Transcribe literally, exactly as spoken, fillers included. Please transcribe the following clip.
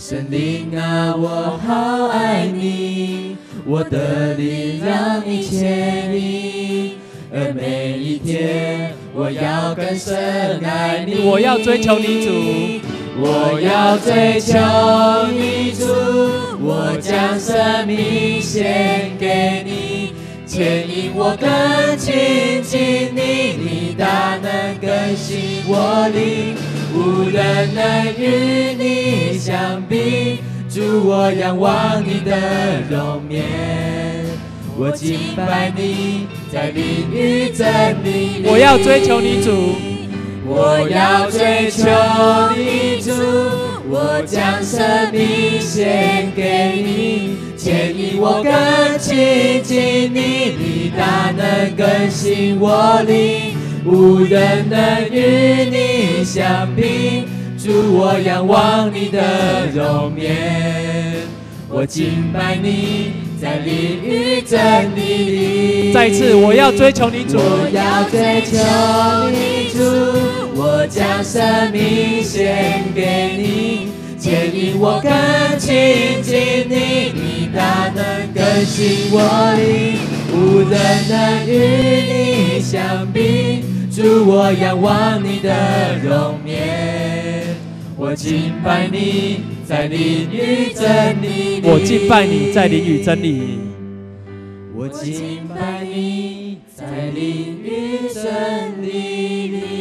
神灵啊，我好爱你，我的灵让你牵引，而每一天我要更深爱你。 我要追求你主， 我要追求你主，我将生命献给你，牵引我更亲近你，你大能更新我灵，无人能与你相比。主，我仰望你的容颜，我敬拜你，在灵与真理里。 我要追求你主， 我要追求你主，我将生命献给你，牵引我更亲近你，你大能更新我灵，无人能与你相比。主，我仰望你的容颜，我敬拜你，在灵与真理里。 再一次，我要追求你主， 我要追求你主，我将生命献给你，牵引我更亲近你，你大能更新我灵，无人能与你相比。主，我仰望你的容颜，我敬拜你，在灵与真理里。 我敬拜你，在灵与真理。 我敬拜你，在灵与真理里。